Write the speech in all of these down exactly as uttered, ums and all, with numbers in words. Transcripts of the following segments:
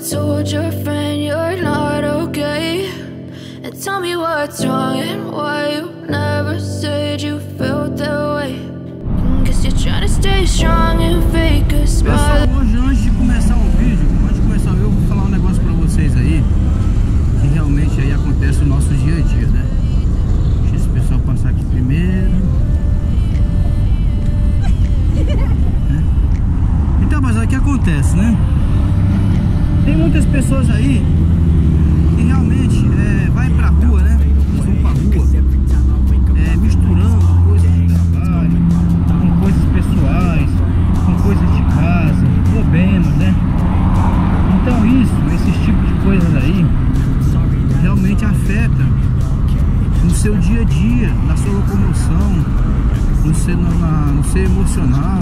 told your friend you're not okay? And tell me what's wrong and why you never said you felt that way. Guess you're trying to stay strong and fake a smile. Pessoal, hoje antes de começar o vídeo, antes de começar o vídeo, eu vou falar um negócio pra vocês aí, que realmente aí acontece no nosso dia a dia, né? Deixa esse pessoal passar aqui primeiro. É. Então, mas o que acontece, né? Tem muitas pessoas aí que realmente é, vai pra rua, né? Eles vão pra rua é, misturando coisas de trabalho com coisas pessoais, com coisas de casa, problemas, né? Então isso, esses tipos de coisas aí realmente afeta no seu dia a dia, na sua locomoção, no seu, na, no seu emocional,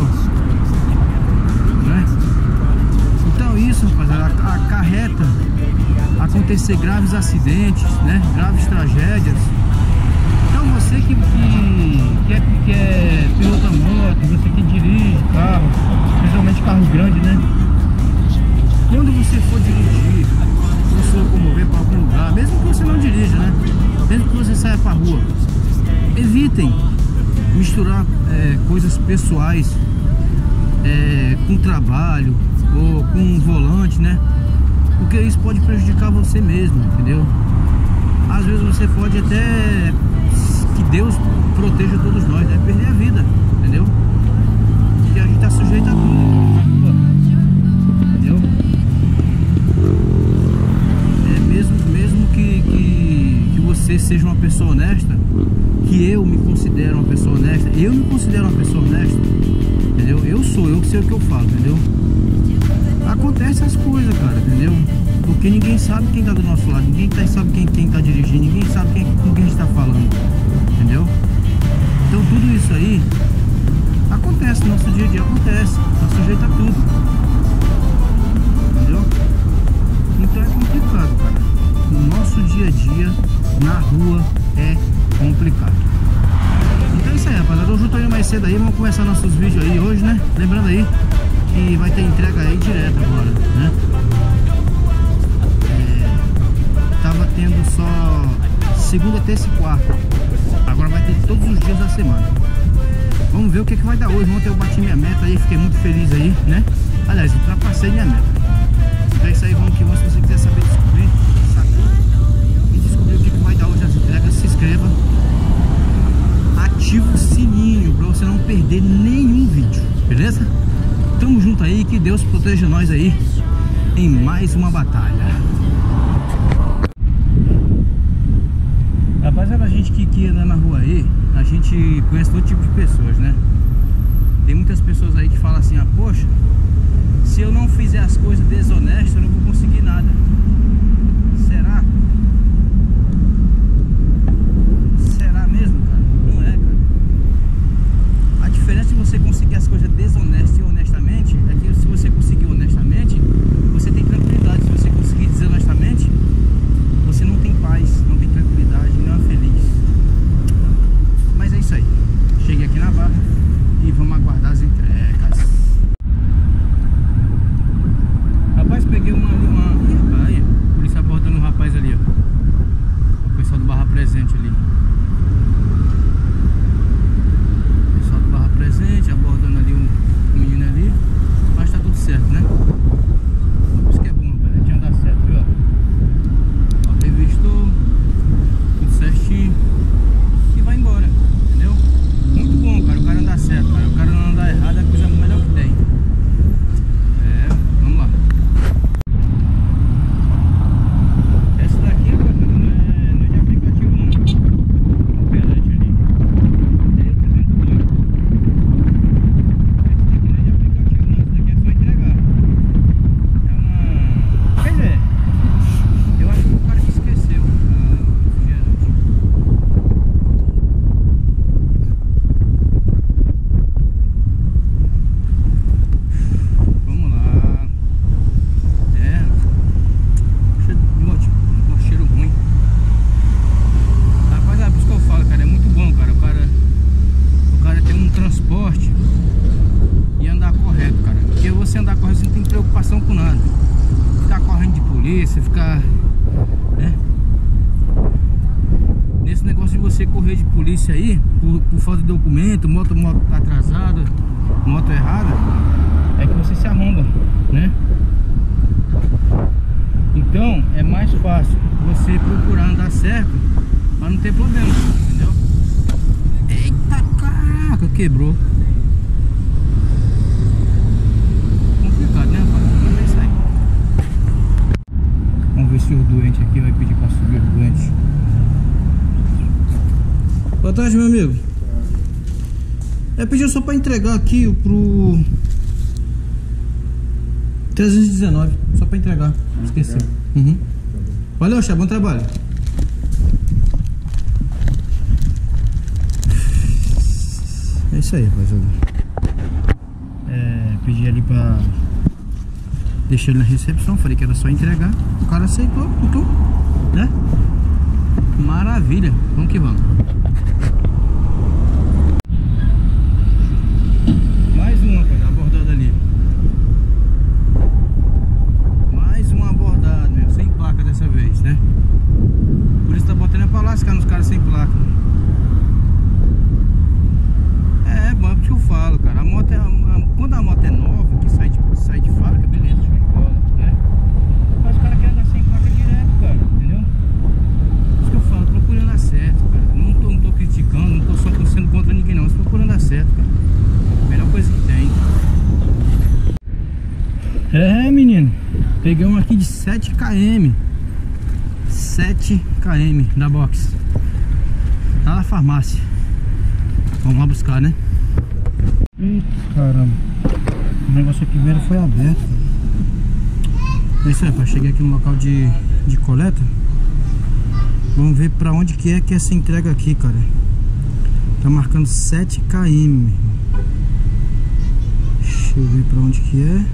né? Então isso, rapaziada, acarreta acontecer graves acidentes, né? Graves tragédias. Então você que, que, que, é, que é pilota moto, você que dirige carro, especialmente carro grande, né? Quando você for dirigir, for se locomover para algum lugar, mesmo que você não dirija, né? Mesmo que você saia para rua, evitem misturar é, coisas pessoais é, com trabalho ou com um volante, né? Porque isso pode prejudicar você mesmo, entendeu? Às vezes você pode até, que Deus proteja todos nós, né? Perder a vida, entendeu? Porque a gente tá sujeito a tudo, entendeu? É mesmo, mesmo que, que, que você seja uma pessoa honesta, que eu me considero uma pessoa honesta, eu me considero uma pessoa honesta, entendeu? Eu sou, eu sei o que eu falo, entendeu? Acontece as coisas, cara, entendeu? Porque ninguém sabe quem tá do nosso lado, ninguém tá, sabe quem, quem tá dirigindo, ninguém sabe quem, com quem a gente tá falando, entendeu? Então tudo isso aí acontece, no nosso dia a dia acontece, tá sujeito a tudo, entendeu? Então é complicado, cara. O nosso dia a dia na rua é complicado. Então é isso aí, rapaziada. Hoje eu tô indo mais cedo aí, vamos começar nossos vídeos aí hoje, né? Lembrando aí que vai ter entrega aí direto agora, né? É, tava tendo só segunda, terça e quarta. Agora vai ter todos os dias da semana. Vamos ver o que, que vai dar hoje. Ontem eu bati minha meta aí, fiquei muito feliz aí, né? Aliás, eu ultrapassei minha meta. Então é isso aí, vamos que vamos. Se você quiser saber descobrir, saber e descobrir o que, que vai dar hoje as entregas, se inscreva. Ativa o sininho pra você não perder nenhum vídeo, beleza? Tamo junto aí, que Deus proteja nós aí em mais uma batalha. Rapaziada, a gente que, que anda na rua aí, a gente conhece todo tipo de pessoas, né? Tem muitas pessoas aí que falam assim, ah, poxa, se eu não fizer as coisas desonestas, eu não vou conseguir nada. Será? Será mesmo, cara? Não é, cara. A diferença de você conseguir as coisas desonestas e honestamente é que se você conseguir honestamente, você tem tranquilidade. Se você conseguir desonestamente, você não tem paz, não tem tranquilidade, não é feliz. Mas é isso aí. Cheguei aqui na barra e vamos aguardar as entregas. Rapaz, peguei uma ali, uma... Ih, rapaz, aí, a polícia abordando um rapaz ali, ó. O pessoal do Barra Presente ali. O pessoal do Barra Presente abordando ali um menino ali. Mas tá tudo certo, né? Isso que é bom, velho. Tinha dado certo, viu? Ó, revistou tudo certinho e vai embora, entendeu? Muito bom, cara. O cara andar certo, cara. O cara não andar errado é a coisa melhor que tem. É, vamos lá. Essa daqui, cara, não é, não é de aplicativo, não. O pelete ali. Eita, dentro do banco. Esse daqui não é de aplicativo, não. Esse daqui é só entregar. É uma... Quer dizer, eu acho que o cara que esqueceu ah, o refrigerante. Vamos lá. É. Cheiro, um cheiro ruim. Rapaz, é por isso que eu falo, cara. É muito bom, cara. O cara, o cara tem um transporte e andar correto, cara. Porque você andar correto, você não tem preocupação com nada. ficar correndo de polícia, ficar, né? Nesse negócio de você correr de polícia aí, por, por falta de documento, moto, moto atrasada, moto errada, é que você se arromba, né? Então é mais fácil você procurar andar certo pra não ter problema, entendeu? Eita caraca, quebrou. Complicado, né, rapaz? Vamos ver isso aí. Vamos ver se o doente aqui vai pedir pra subir o doente. Boa tarde, meu amigo. É, pediu só pra entregar aqui pro trezentos e dezenove, só pra entregar. Esqueci. Uhum. Valeu, chefe, bom trabalho. É isso aí, rapaziada. É, pedi ali pra deixar ele na recepção, falei que era só entregar. O cara aceitou, então, né? Maravilha, vamos que vamos. Mais uma, rapaz, abordada ali. Mais uma abordada, meu, sem placa dessa vez, né? Por isso tá botando é pra lascar nos caras sem placa. É, bom, é o que eu falo, cara. A moto é, a, quando a moto é nova, que sai de, sai de fábrica, beleza, show de bola, né? Mas os caras querem andar sem placa direto, cara, entendeu? Isso que eu falo, procurando dar certo, cara. Não tô, não tô criticando, não tô só sendo contra ninguém, não. Mas procurando dar certo, cara. Melhor coisa que tem. É, menino. Peguei um aqui de sete quilômetros. sete quilômetros da box. Tá na farmácia. Vamos lá buscar, né? Eita, caramba. O negócio aqui mesmo foi aberto. É isso aí, rapaz. Cheguei aqui no local de, de coleta. Vamos ver pra onde que é que é essa entrega aqui, cara. Tá marcando sete quilômetros. Deixa eu ver pra onde que é.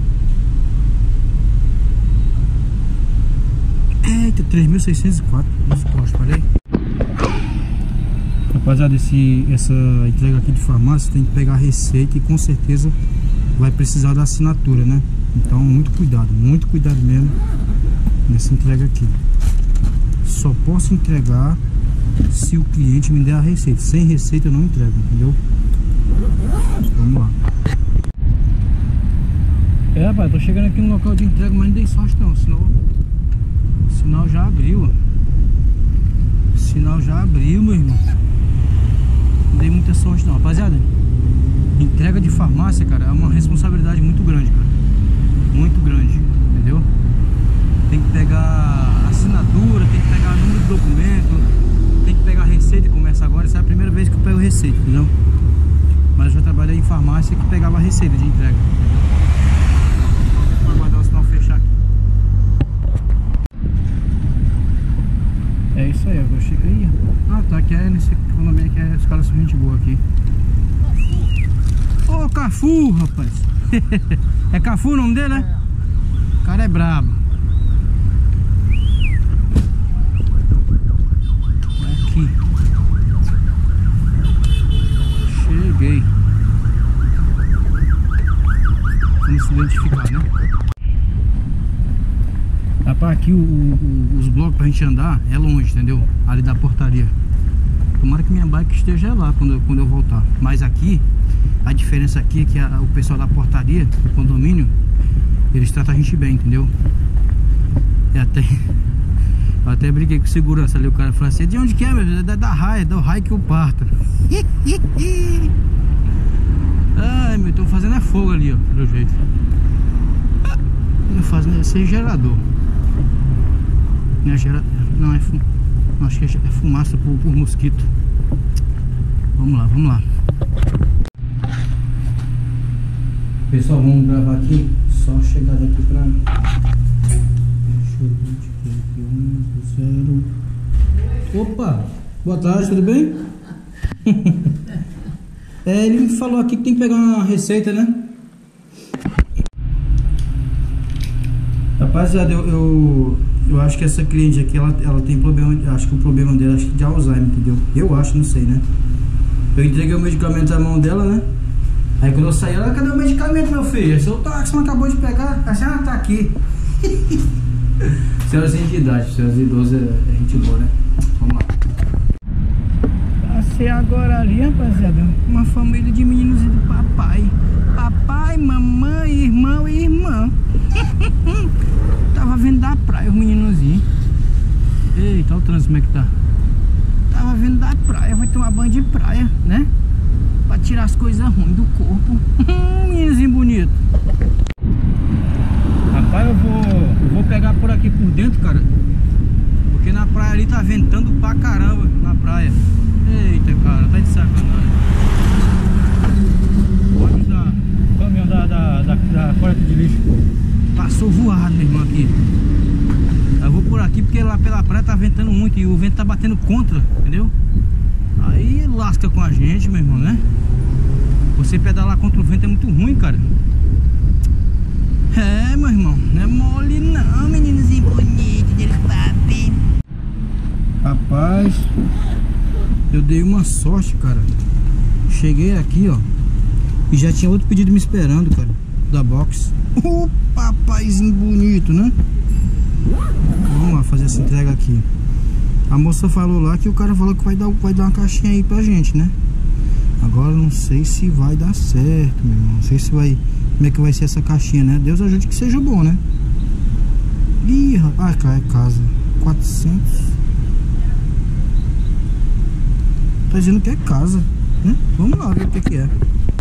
Eita, três mil seiscentos e quatro. Isso, poxa, falei. Rapaziada, esse, essa entrega aqui de farmácia tem que pegar a receita e com certeza vai precisar da assinatura, né? Então muito cuidado, muito cuidado mesmo nessa entrega aqui. Só posso entregar se o cliente me der a receita. Sem receita eu não entrego, entendeu? Vamos lá. É, rapaz, tô chegando aqui no local de entrega, mas não dei sorte não, senão o sinal já abriu, ó. O sinal já abriu, meu irmão. Não dei muita sorte não, rapaziada. Entrega de farmácia, cara, é uma responsabilidade muito grande, cara. Muito grande, entendeu? Tem que pegar assinatura, tem que pegar número de documento, tem que pegar receita, começa agora. Essa é a primeira vez que eu pego receita, entendeu? Mas eu já trabalhei em farmácia que pegava receita de entrega. Vou aguardar o sinal fechar aqui. É isso aí, eu cheguei. Ah, tá, que é nesse condomínio que é, os caras são gente boa aqui. Ô, Cafu, rapaz. É Cafu o nome dele, né? O cara é brabo. Aqui. Cheguei. Vamos se identificar, né? Rapaz, aqui o, o, os blocos pra gente andar é longe, entendeu? Ali da portaria. Tomara que minha bike esteja lá quando eu, quando eu voltar. Mas aqui, a diferença aqui é que a, o pessoal da portaria, do condomínio, eles tratam a gente bem, entendeu? E até, eu até brinquei com segurança ali, o cara falou assim: de onde que é, meu? É da, da raia, da raia que eu parto. Ai, meu, estão fazendo é fogo ali, ó, pelo jeito. Não fazendo é sem gerador. Não é gerador, não é fumaça. Acho que é fumaça por, por mosquito. Vamos lá, vamos lá. Pessoal, vamos gravar aqui. Só chegar daqui pra... Deixa eu ver aqui. um, zero. Opa! Boa tarde, tudo bem? É, ele me falou aqui que tem que pegar uma receita, né? Rapaziada, eu, eu, eu acho que essa cliente aqui, ela, ela tem problema, acho que o problema dela acho que de Alzheimer, entendeu? Eu acho, não sei, né? Eu entreguei o medicamento na mão dela, né? Aí quando eu saí, ela, cadê o medicamento, meu filho? Seu táxi não acabou de pegar. Assim, ah, tá aqui. Senhorzinho de idade, senhorzinho idoso é, é gente boa, né? Vamos lá. Passei agora ali, rapaziada, uma família de meninos e do papai. Papai, mamãe, irmão e irmã. Tava vindo da praia os meninozinhos. Eita, olha o trânsito como é que tá. Tava vindo da praia, vai tomar banho de praia, né? Pra tirar as coisas ruins do corpo. Meninozinho bonito. Rapaz, eu vou, eu vou pegar por aqui por dentro, cara. Porque na praia ali tá ventando pra caramba na praia. Eita, cara, tá de sacanagem. Olha da caminhão da, da, da, da coleta de lixo. Passou voado, meu irmão, aqui. Eu vou por aqui porque lá pela praia tá ventando muito e o vento tá batendo contra, entendeu? Aí lasca com a gente, meu irmão, né? Você pedalar contra o vento é muito ruim, cara. É, meu irmão, não é mole não, meninozinho bonito dele, papi. Rapaz, eu dei uma sorte, cara. Cheguei aqui, ó, e já tinha outro pedido me esperando, cara, da box. Ô, papaizinho bonito, né? Vamos lá fazer essa entrega aqui. A moça falou lá que o cara falou que vai dar, vai dar uma caixinha aí pra gente, né? Agora não sei se vai dar certo, meu irmão. Não sei se vai... Como é que vai ser essa caixinha, né? Deus ajude que seja bom, né? Ih, rapaz, ah, é casa quatrocentos. Tá dizendo que é casa, né? Vamos lá ver o que que é.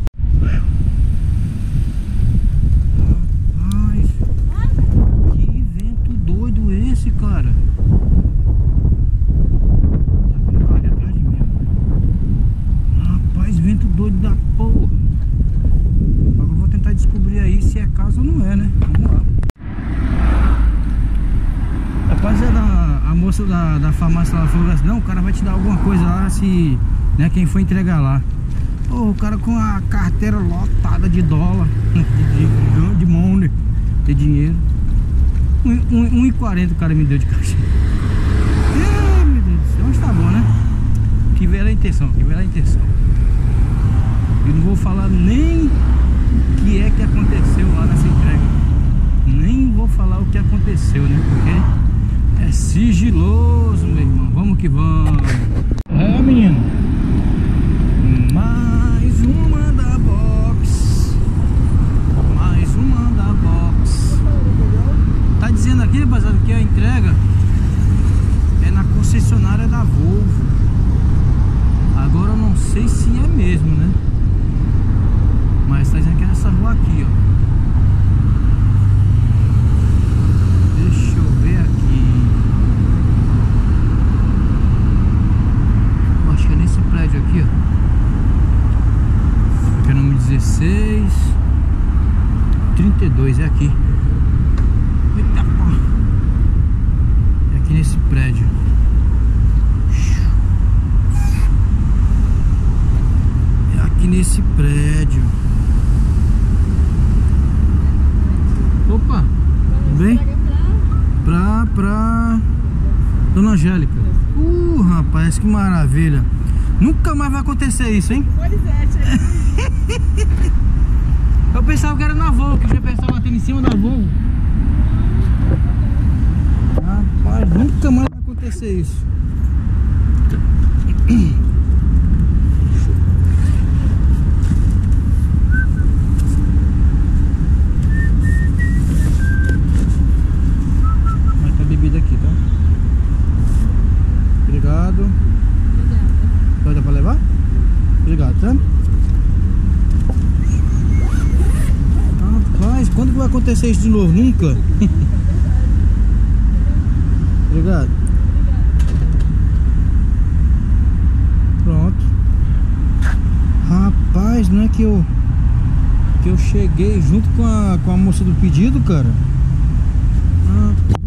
Rapaz, que vento doido esse, cara. Tá vindo um carro atrás de mim. Rapaz, vento doido da porra. Agora eu vou tentar descobrir aí se é casa ou não é, né? Vamos lá. Rapaziada, a, a moça da, da farmácia ela falou assim: não, o cara vai te dar alguma coisa lá se, né, quem for entregar lá. Pô, o cara com a carteira lotada de dólar, de, de, de money, de dinheiro. um e quarenta o cara me deu de caixa. Ai, meu Deus do céu, mas tá bom, né? Que velha a intenção, que velha a intenção. Eu não vou falar nem o que é que aconteceu lá nessa entrega. Nem vou falar o que aconteceu, né? Porque é sigiloso, meu irmão. Vamos que vamos. É, menino. Mais uma da box. Mais uma da box. Tá dizendo aqui, rapaziada, que a entrega é na concessionária da Volvo. Agora eu não sei se é mesmo, né? Mas tá dizendo que é nessa rua aqui, ó. Deixa eu ver aqui. Acho que é nesse prédio aqui, ó. Aqui é o número dezesseis trinta e dois, é aqui. Eita porra. É aqui nesse prédio. É aqui nesse prédio. Opa, tudo bem? Pra, pra Dona Angélica. Uh, rapaz, que maravilha. Nunca mais vai acontecer isso, hein? Pois é, eu pensava que era na Volvo, que eu já pensava batendo em cima da Volvo. Rapaz, nunca mais vai acontecer isso. Bebida aqui, tá? Obrigado. Obrigada. Vai dar pra levar? Obrigado, tá? Rapaz, quando vai acontecer isso de novo? Nunca? Obrigado. Pronto. Rapaz, não é que eu que eu cheguei junto com a, com a moça do pedido, cara? Rapaz,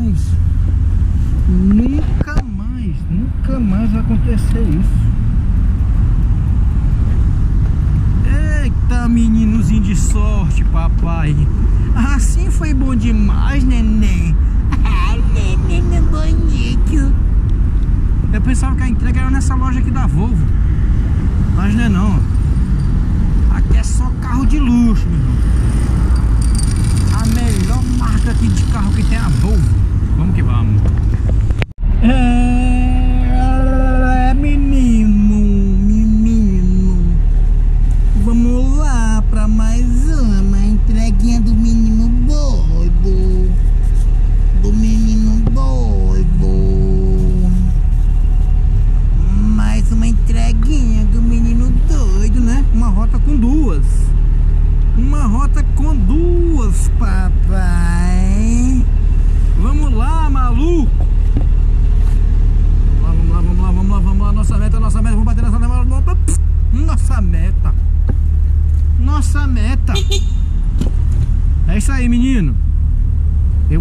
nunca mais, nunca mais vai acontecer isso. Eita, meninozinho de sorte, papai. Assim foi bom demais, neném. Ai, neném bonito. Eu pensava que a entrega era nessa loja aqui da Volvo, mas não é não. Aqui é só carro de luxo, meu irmão. A melhor marca aqui de carro que tem é a Volvo. Vamos que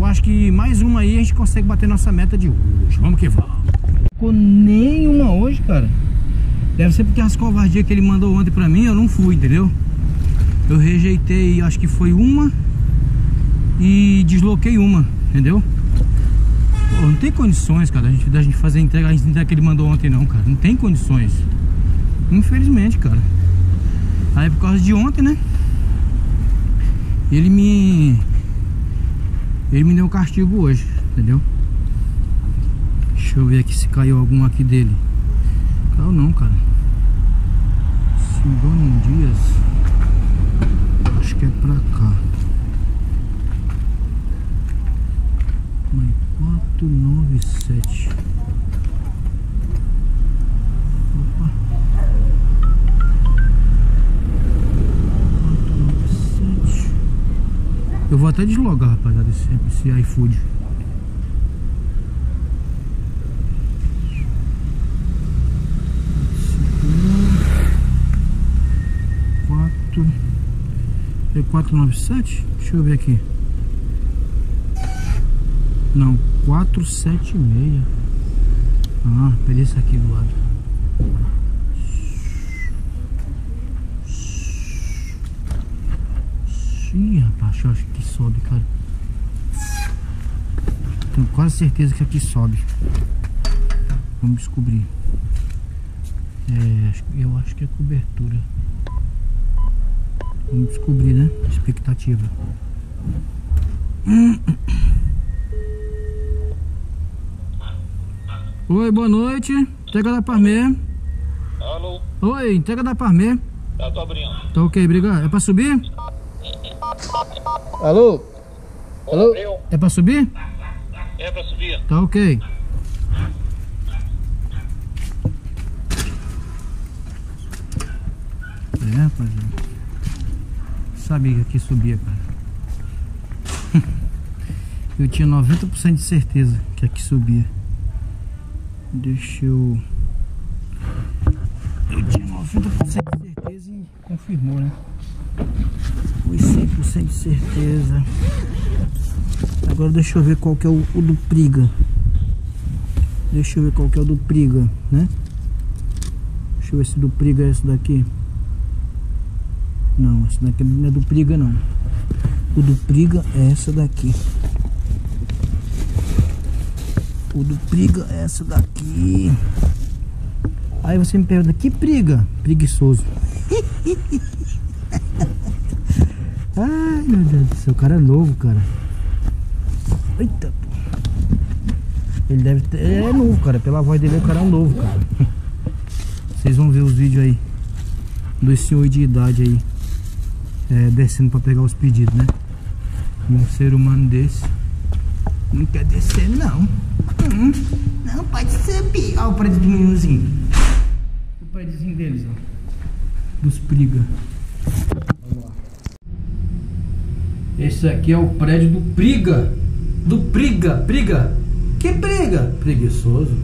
Eu acho que mais uma aí a gente consegue bater nossa meta de hoje. Vamos que vamos. Não ficou nenhuma hoje, cara. Deve ser porque as covardias que ele mandou ontem pra mim, eu não fui, entendeu? Eu rejeitei, acho que foi uma e desloquei uma, entendeu? Pô, não tem condições, cara, a gente, da gente fazer a entrega, a gente entrega que ele mandou ontem não, cara. Não tem condições. Infelizmente, cara. Aí por causa de ontem, né? Ele me... Ele me deu um castigo hoje, entendeu? Deixa eu ver aqui se caiu algum aqui dele. Caiu não, cara. Sidônio Dias. Acho que é pra cá. quatro nove sete. Opa. quatro nove sete. Eu vou até deslogar, rapaziada, esse, esse iFood. É quatro nove sete? Deixa eu ver aqui. Não, quatro sete seis. Ah, peguei esse aqui do lado. Ih, rapaz, eu acho que sobe, cara. Tenho quase certeza que aqui sobe. Vamos descobrir. É, eu acho que é cobertura. Vamos descobrir, né? Expectativa. Hum. Oi, boa noite. Entrega da Parmê. Alô? Oi, entrega da Parmê. Tá, tô abrindo. Tá ok, obrigado. É pra subir? Alô? Alô? Abriu. É pra subir? É pra subir. Tá ok. É, rapaziada. Sabia que aqui subia, cara. Eu tinha noventa por cento de certeza que aqui subia. Deixa eu... Eu tinha noventa por cento de certeza e confirmou, né? Foi cem por cento de certeza. Agora deixa eu ver qual que é o, o do Priga. Deixa eu ver qual que é o do Priga, né? Deixa eu ver se do Priga é esse daqui. Não, essa daqui não é do Priga não. O do Priga é essa daqui. O do Priga é essa daqui. Aí você me pergunta, que Priga? Preguiçoso. Ai, meu Deus do céu, o cara é novo, cara. Eita. Ele deve ter... Ele é novo, cara. Pela voz dele, o cara é novo, cara. Vocês vão ver os vídeos aí dos senhores de idade aí. É, descendo pra pegar os pedidos, né? E um ser humano desse não quer descer, não. Hum, não pode subir. Olha o prédio do meninozinho. O prédiozinho deles, ó. Dos Priga. Vamos lá. Esse aqui é o prédio do Priga. Do Priga. Priga. Que Priga? Preguiçoso.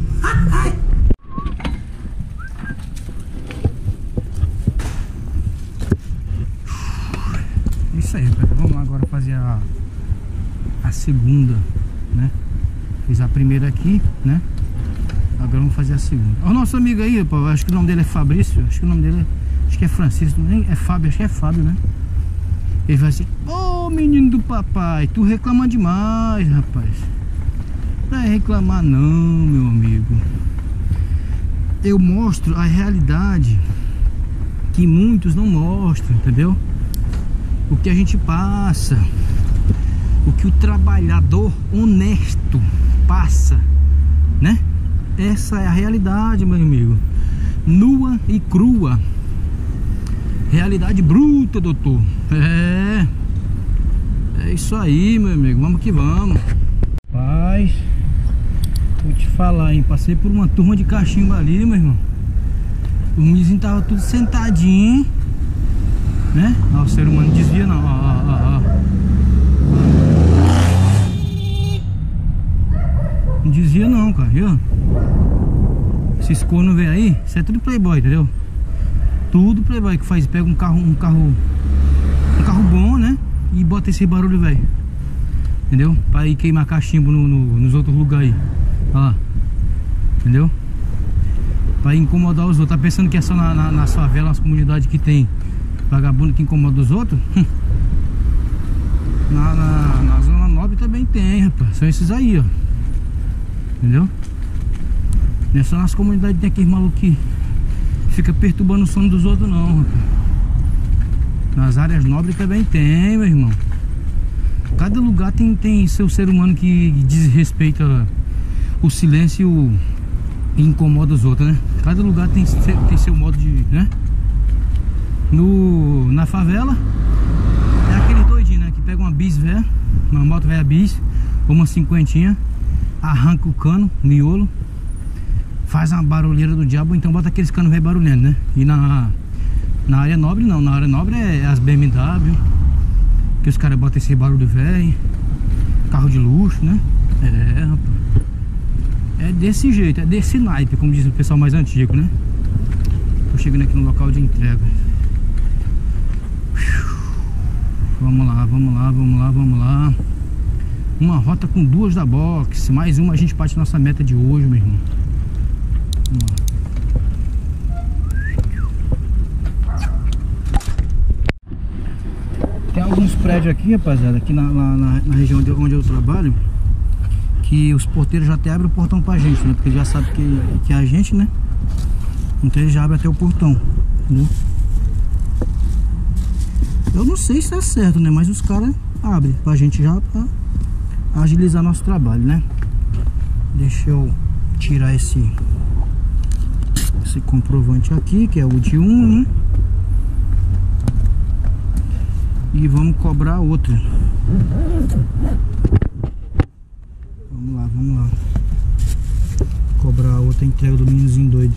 Isso aí, cara. Vamos lá agora fazer a, a segunda, né? Fiz a primeira aqui, né? Agora vamos fazer a segunda. Olha o nosso amigo aí, pô. Acho que o nome dele é Fabrício. Acho que o nome dele é, acho que é Francisco. Nem é Fábio, acho que é Fábio, né? Ele vai assim: ô oh, menino do papai, tu reclama demais, rapaz. Não é reclamar não, meu amigo. Eu mostro a realidade que muitos não mostram, entendeu? O que a gente passa, o que o trabalhador honesto passa, né? Essa é a realidade, meu amigo. Nua e crua. Realidade bruta, doutor. É. É isso aí, meu amigo. Vamos que vamos. Paz. Vou te falar, hein? Passei por uma turma de cachimbo ali, meu irmão. O meninozinho tava tudo sentadinho, né? Ó, o ser humano desvia não, ó, ó, ó. Não desvia não, cara, viu? Esses cornos vem aí, isso é tudo playboy, entendeu? Tudo playboy que faz, pega um carro, um carro, um carro bom, né? E bota esse barulho, velho. Entendeu? Pra ir queimar cachimbo no, no, nos outros lugares aí. Olha lá. Entendeu? Pra incomodar os outros. Tá pensando que é só na, na, nas favelas, nas comunidades que tem vagabundo que incomoda os outros? na, na, na zona nobre também tem, rapaz. São esses aí, ó. Entendeu? Não é só nas comunidades que tem aqueles malucos que fica perturbando o sono dos outros, não, rapaz. Nas áreas nobres também tem, meu irmão. Cada lugar tem, tem seu ser humano que desrespeita o silêncio e incomoda os outros, né? Cada lugar tem, tem seu modo de, né? No, na favela é aquele doidinho, né? Que pega uma bis velha, uma moto velha bis, ou uma cinquentinha, arranca o cano, miolo, faz uma barulheira do diabo, então bota aqueles canos velho barulhando, né? E na, na área nobre não, na área nobre é as B M W, que os caras botam esse barulho velho, carro de luxo, né? É, rapaz. É desse jeito, é desse naipe, como diz o pessoal mais antigo, né? Tô chegando aqui no local de entrega. Vamos lá, vamos lá, vamos lá, vamos lá. Uma rota com duas da box. Mais uma, a gente parte nossa meta de hoje, meu irmão. Vamos lá. Tem alguns prédios aqui, rapaziada, aqui na, na, na região de onde eu trabalho, que os porteiros já até abrem o portão pra gente, né? Porque já sabe que, que é a gente, né? Então eles já abrem até o portão, entendeu? Eu não sei se é certo, né? Mas os caras abrem pra gente já, pra agilizar nosso trabalho, né? Deixa eu tirar esse esse comprovante aqui, que é o de um, né? E vamos cobrar outra. Vamos lá, vamos lá. Cobrar a outra entrega do meninozinho doido.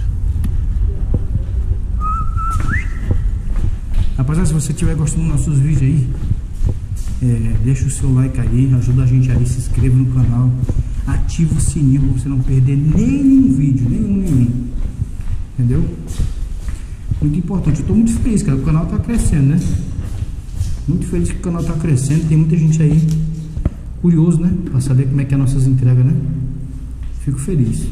Rapaziada, se você estiver gostando dos nossos vídeos aí, é, deixa o seu like aí, ajuda a gente aí, se inscreva no canal, ativa o sininho pra você não perder nenhum vídeo, nenhum, nenhum. Entendeu? Muito importante. Eu tô muito feliz, cara, o canal tá crescendo, né? Muito feliz que o canal tá crescendo, tem muita gente aí curioso, né? Pra saber como é que é nossas entregas, né? Fico feliz.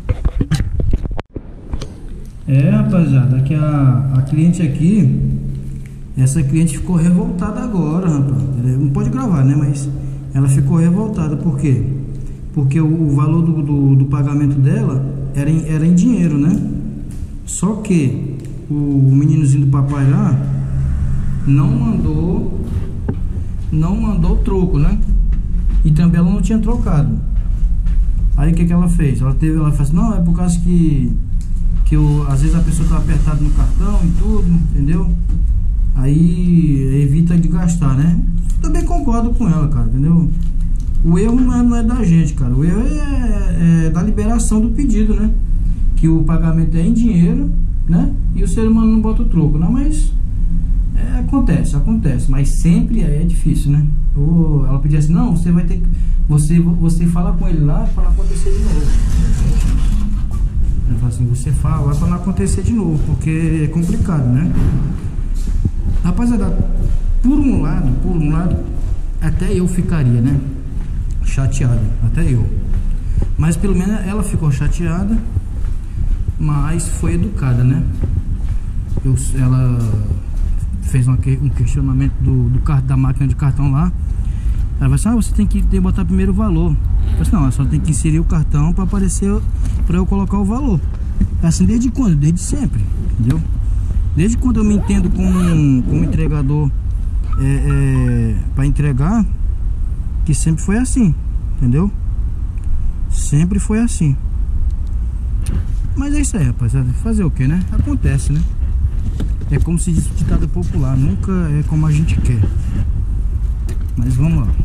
É, rapaziada, que a, a cliente aqui, essa cliente ficou revoltada agora, rapaz. Não pode gravar, né? Mas ela ficou revoltada, por quê? Porque o, o valor do, do, do pagamento dela era em, era em dinheiro, né? Só que o, o meninozinho do papai lá não mandou, não mandou troco, né? E também ela não tinha trocado. Aí o que que ela fez? Ela teve, ela falou assim, não, é por causa que que eu, às vezes a pessoa tá apertada no cartão e tudo, entendeu? Aí evita de gastar, né? Também concordo com ela, cara, entendeu? O erro não é, não é da gente, cara. O erro é, é da liberação do pedido, né? Que o pagamento é em dinheiro, né? E o ser humano não bota o troco, né? Mas é, acontece, acontece. Mas sempre é, é difícil, né? Ou ela pedia assim, não, você vai ter que... Você, você fala com ele lá para não acontecer de novo. Eu falo assim, você fala lá para não acontecer de novo, porque é complicado, né? Rapaziada, por um lado, por um lado, até eu ficaria, né? Chateado, até eu. Mas pelo menos ela ficou chateada, mas foi educada, né? Eu, ela fez uma, um questionamento do, do cartão, da máquina de cartão lá. Ela falou assim, ah, você tem que, tem que botar primeiro o valor. Eu falei assim, não, ela só tem que inserir o cartão para aparecer, para eu colocar o valor. Assim, desde quando? Desde sempre, entendeu? Desde quando eu me entendo como, como entregador, é, é, para entregar, que sempre foi assim, entendeu? Sempre foi assim. Mas é isso aí, rapaziada. Fazer o que, né? Acontece, né? É como se diz ditado popular, nunca é como a gente quer. Mas vamos lá.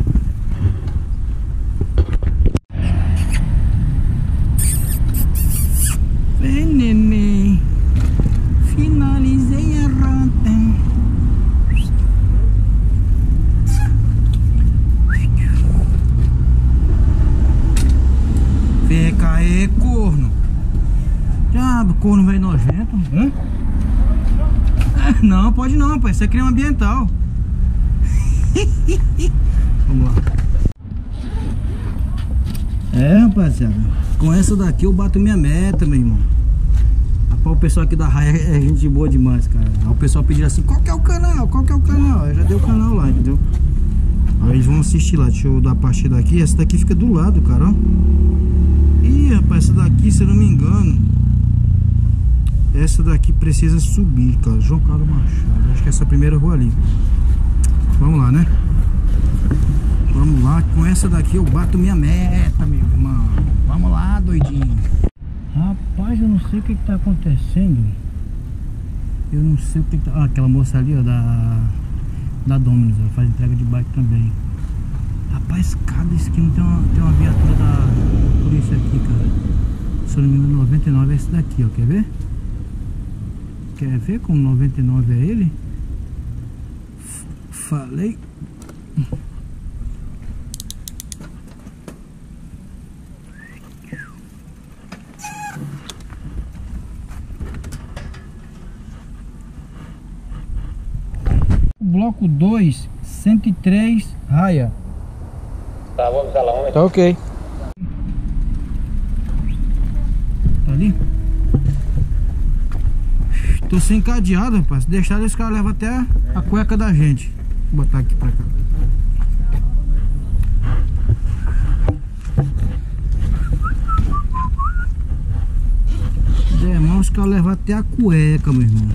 Vem, neném. Finalizei a rota. Fica aí, corno. Diabo, corno velho nojento. Hã? Não, pode não, pai. Isso é crime ambiental. Vamos lá. É, rapaziada, com essa daqui eu bato minha meta, meu irmão. Rapaz, o pessoal aqui da raia é gente boa demais, cara. Aí o pessoal pediu assim, qual que é o canal? Qual que é o canal? Eu já dei o canal lá, entendeu? Aí eles vão assistir lá. Deixa eu dar a partida aqui. Essa daqui fica do lado, cara, ó. Ih, rapaz, essa daqui, se eu não me engano, essa daqui precisa subir, cara. João Carlos Machado. Acho que é essa primeira rua ali. Vamos lá, né? Vamos lá. Com essa daqui eu bato minha meta, meu irmão. Vamos lá, doidinho. Rapaz, eu não sei o que que tá acontecendo. Eu não sei o que que tá... Ah, aquela moça ali, ó, da... Da Domino's, ela faz entrega de bike também. Rapaz, cada esquina tem uma, tem uma viatura da polícia aqui, cara. Se eu não me engano, noventa e nove é esse daqui, ó. Quer ver? Quer ver como noventa e nove é ele? F falei. Bloco dois, cento e três, raia. Tá, vamos avisar lá, vamos. Tá ok. Tá ali? Tô sem cadeado, rapaz. Se deixar, esse cara leva até a cueca da gente. Vou botar aqui pra cá. Demão, os caras levam até a cueca, meu irmão.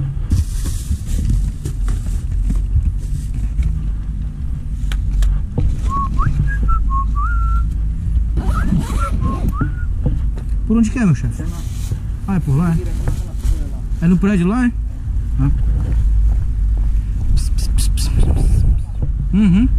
Por onde que é, meu chefe? Ah, é por lá? É, é no prédio lá, é? Ah. Pss, pss, pss, pss, pss. Uhum.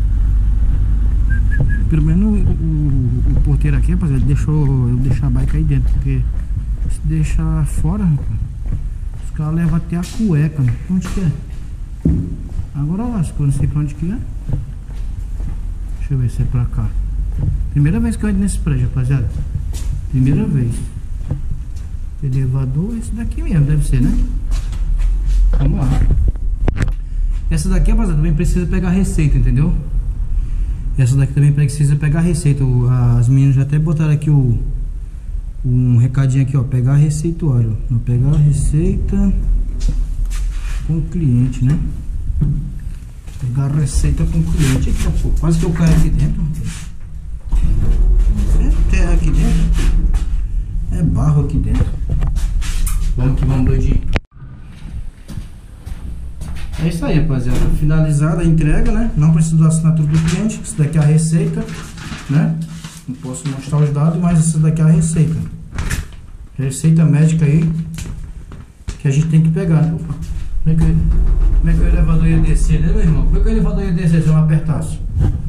Pelo menos o, o, o porteiro aqui, rapaziada, ele deixou eu deixar a bike aí dentro, porque se deixar fora, rapaz, os caras levam até a cueca, né? Onde que é? Agora eu acho que eu não sei pra onde que é. Deixa eu ver se é pra cá. Primeira vez que eu entro nesse prédio, rapaziada. Primeira vez. Elevador, esse daqui mesmo, deve ser, né? Vamos lá. Essa daqui, rapaziada, também precisa pegar receita, entendeu? Essa daqui também precisa pegar receita. As meninas já até botaram aqui o um recadinho aqui, ó. Pegar receituário. Vou pegar a receita com o cliente, né? Pegar a receita com o cliente. Eita, pô, quase que eu caio aqui dentro. É terra aqui dentro. É barro aqui dentro. Vamos que vamos, doidinho. É isso aí, rapaziada. Finalizada a entrega, né? Não preciso da assinatura do cliente. Isso daqui é a receita, né? Não posso mostrar os dados, mas isso daqui é a receita. Receita médica aí que a gente tem que pegar. Opa. Como é que, eu, como é que o elevador ia descer, né, meu irmão? Como é que o elevador ia descer se eu não apertasse?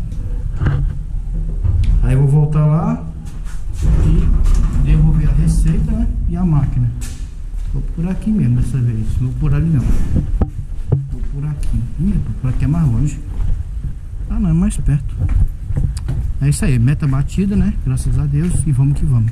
Aí eu vou voltar lá e devolver a receita, né? E a máquina. Vou por aqui mesmo dessa vez. Não vou por ali não. Vou por aqui. Ih, por aqui é mais longe. Ah não, é mais perto. É isso aí, meta batida, né? Graças a Deus. E vamos que vamos.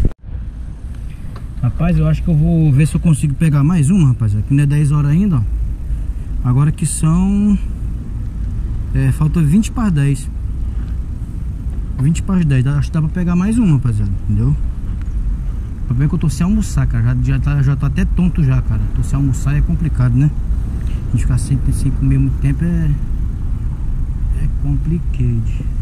Rapaz, eu acho que eu vou ver se eu consigo pegar mais uma, rapaz. Aqui não é dez horas ainda, ó. Agora que são... É, falta vinte para dez. vinte para as dez, acho que dá pra pegar mais uma, rapaziada, entendeu? O problema é que eu tô sem almoçar, cara. Já, já, tá, já tô até tonto já, cara. Tô sem almoçar é complicado, né? A gente ficar sem, sem comer muito tempo é... É complicado.